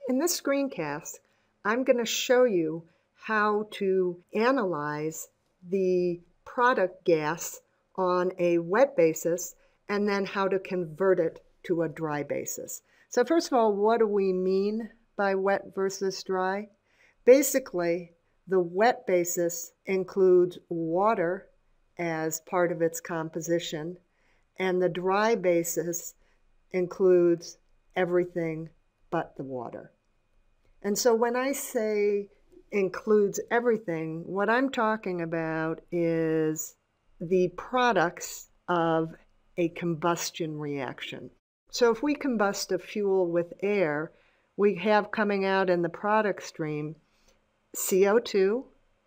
In this screencast, I'm going to show you how to analyze the product gas on a wet basis and then how to convert it to a dry basis. So first of all, what do we mean by wet versus dry? Basically, the wet basis includes water as part of its composition, and the dry basis includes everything but the water. And so when I say includes everything, what I'm talking about is the products of a combustion reaction. So if we combust a fuel with air, we have coming out in the product stream CO2,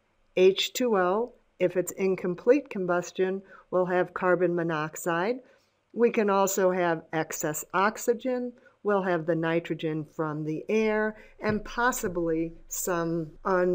H2O. If it's incomplete combustion, we'll have carbon monoxide. We can also have excess oxygen. We'll have the nitrogen from the air and possibly some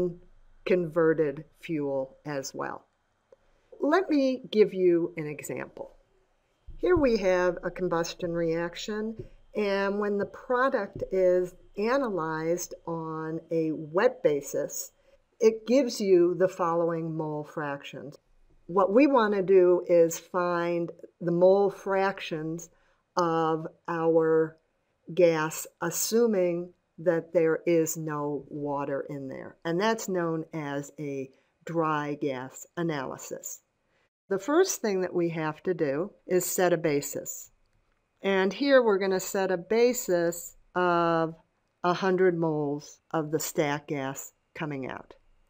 unconverted fuel as well. Let me give you an example. Here we have a combustion reaction, and when the product is analyzed on a wet basis, it gives you the following mole fractions. What we want to do is find the mole fractions of our gas, assuming that there is no water in there. And that's known as a dry gas analysis. The first thing that we have to do is set a basis. And here we're going to set a basis of 100 moles of the stack gas coming out.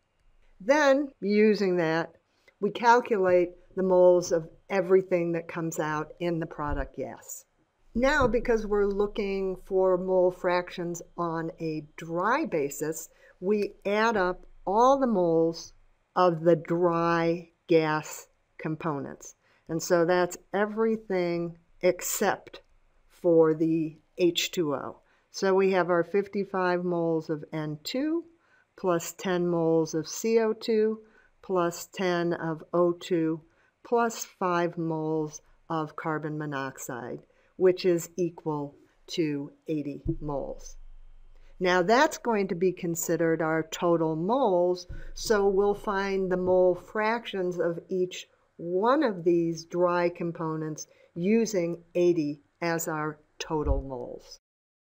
Then, using that, we calculate the moles of everything that comes out in the product gas. Now, because we're looking for mole fractions on a dry basis, we add up all the moles of the dry gas components. And so that's everything except for the H2O. So we have our 55 moles of N2 plus 10 moles of CO2 plus 10 of O2 plus 5 moles of carbon monoxide, which is equal to 80 moles. Now that's going to be considered our total moles, so we'll find the mole fractions of each one of these dry components using 80 as our total moles.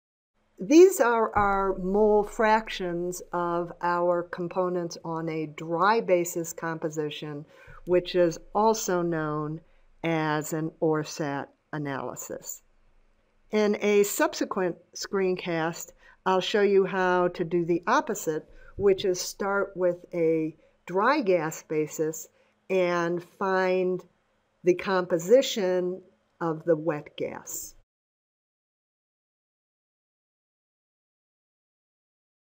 These are our mole fractions of our components on a dry basis composition, which is also known as an ORSAT analysis. In a subsequent screencast, I'll show you how to do the opposite, which is start with a dry gas basis and find the composition of the wet gas.